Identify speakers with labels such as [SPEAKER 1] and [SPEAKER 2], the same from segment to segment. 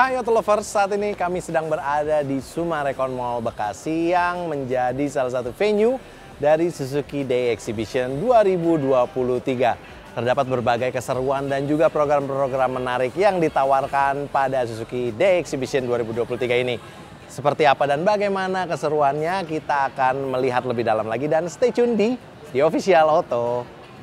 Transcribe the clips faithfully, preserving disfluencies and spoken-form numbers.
[SPEAKER 1] Hai Auto Lovers, saat ini kami sedang berada di Sumarekon Mall Bekasi yang menjadi salah satu venue dari Suzuki Day Exhibition dua ribu dua puluh tiga. Terdapat berbagai keseruan dan juga program-program menarik yang ditawarkan pada Suzuki Day Exhibition dua ribu dua puluh tiga ini. Seperti apa dan bagaimana keseruannya, kita akan melihat lebih dalam lagi dan stay tune di The Official Auto.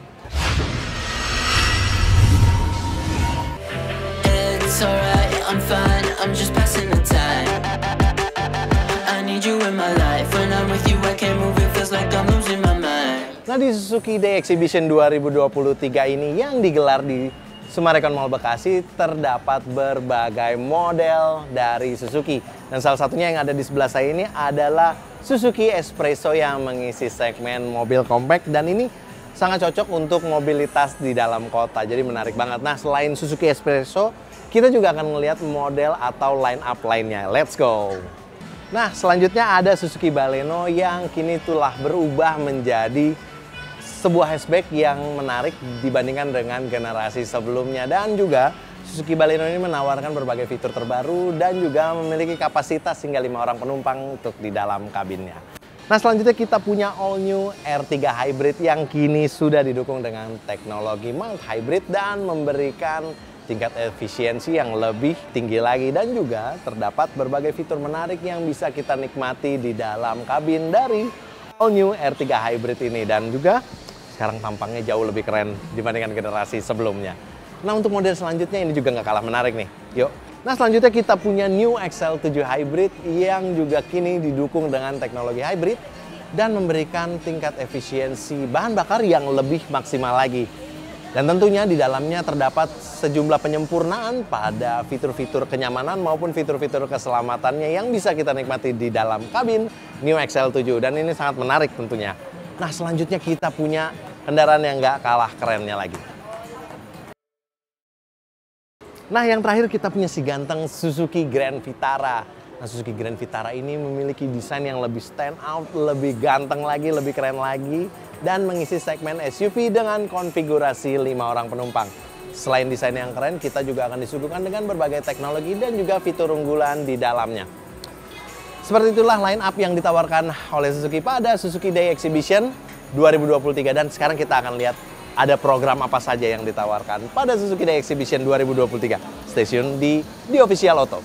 [SPEAKER 2] It's alright, I'm fine, I'm just passing the time. I need you in my life, when I'm with you I can't move, it feels like I'm losing my mind.
[SPEAKER 1] Nah, di Suzuki Day Exhibition dua ribu dua puluh tiga ini yang digelar di Sumarekon Mall Bekasi terdapat berbagai model dari Suzuki. Dan salah satunya yang ada di sebelah saya ini adalah Suzuki Espresso yang mengisi segmen mobil compact, dan ini sangat cocok untuk mobilitas di dalam kota, jadi menarik banget. Nah, selain Suzuki Espresso, kita juga akan melihat model atau line up lainnya. Let's go! Nah, selanjutnya ada Suzuki Baleno yang kini telah berubah menjadi sebuah hatchback yang menarik dibandingkan dengan generasi sebelumnya. Dan juga Suzuki Baleno ini menawarkan berbagai fitur terbaru dan juga memiliki kapasitas hingga lima orang penumpang untuk di dalam kabinnya. Nah, selanjutnya kita punya all new R tiga Hybrid yang kini sudah didukung dengan teknologi mild hybrid dan memberikan tingkat efisiensi yang lebih tinggi lagi, dan juga terdapat berbagai fitur menarik yang bisa kita nikmati di dalam kabin dari all new R tiga Hybrid ini, dan juga sekarang tampangnya jauh lebih keren dibandingkan generasi sebelumnya. Nah, untuk model selanjutnya ini juga nggak kalah menarik nih. Yuk. Nah, selanjutnya kita punya New X L tujuh Hybrid yang juga kini didukung dengan teknologi hybrid dan memberikan tingkat efisiensi bahan bakar yang lebih maksimal lagi. Dan tentunya di dalamnya terdapat sejumlah penyempurnaan pada fitur-fitur kenyamanan maupun fitur-fitur keselamatannya yang bisa kita nikmati di dalam kabin New X L tujuh, dan ini sangat menarik tentunya. Nah, selanjutnya kita punya kendaraan yang nggak kalah kerennya lagi. Nah, yang terakhir kita punya si ganteng Suzuki Grand Vitara. Nah, Suzuki Grand Vitara ini memiliki desain yang lebih stand out, lebih ganteng lagi, lebih keren lagi, dan mengisi segmen S U V dengan konfigurasi lima orang penumpang. Selain desain yang keren, kita juga akan disuguhkan dengan berbagai teknologi dan juga fitur unggulan di dalamnya. Seperti itulah line up yang ditawarkan oleh Suzuki pada Suzuki Day Exhibition dua ribu dua puluh tiga, dan sekarang kita akan lihat ada program apa saja yang ditawarkan pada Suzuki Day Exhibition dua ribu dua puluh tiga. Stay tune di The Official Auto.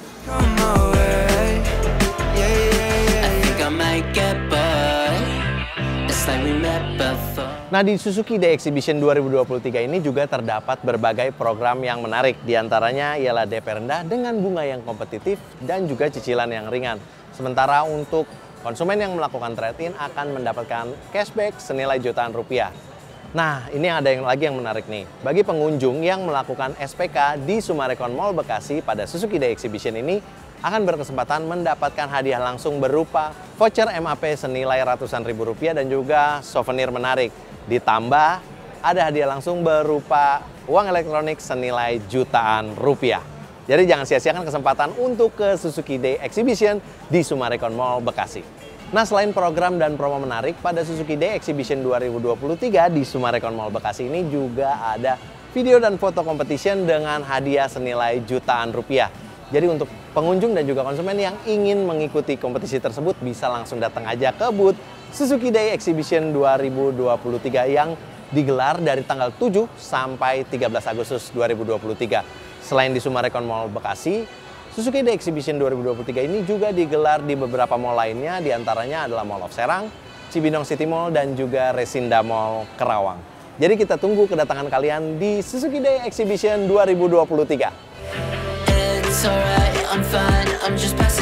[SPEAKER 1] Nah, di Suzuki Day Exhibition dua ribu dua puluh tiga ini juga terdapat berbagai program yang menarik. Di antaranya ialah D P rendah dengan bunga yang kompetitif dan juga cicilan yang ringan. Sementara untuk konsumen yang melakukan trade-in akan mendapatkan cashback senilai jutaan rupiah. Nah, ini ada yang lagi yang menarik nih. Bagi pengunjung yang melakukan S P K di Sumarekon Mall Bekasi pada Suzuki Day Exhibition ini akan berkesempatan mendapatkan hadiah langsung berupa voucher M A P senilai ratusan ribu rupiah dan juga souvenir menarik. Ditambah ada hadiah langsung berupa uang elektronik senilai jutaan rupiah. Jadi jangan sia-siakan kesempatan untuk ke Suzuki Day Exhibition di Sumarekon Mall Bekasi. Nah, selain program dan promo menarik pada Suzuki Day Exhibition dua ribu dua puluh tiga di Sumarekon Mall Bekasi ini juga ada video dan foto competition dengan hadiah senilai jutaan rupiah. Jadi untuk pengunjung dan juga konsumen yang ingin mengikuti kompetisi tersebut bisa langsung datang aja ke booth Suzuki Day Exhibition dua ribu dua puluh tiga yang digelar dari tanggal tujuh sampai tiga belas Agustus dua ribu dua puluh tiga. Selain di Sumarekon Mall Bekasi, Suzuki Day Exhibition dua ribu dua puluh tiga ini juga digelar di beberapa mall lainnya, diantaranya adalah Mall of Serang, Cibinong City Mall, dan juga Resinda Mall Kerawang. Jadi kita tunggu kedatangan kalian di Suzuki Day Exhibition dua ribu dua puluh tiga.
[SPEAKER 2] It's alright, I'm fine, I'm just passing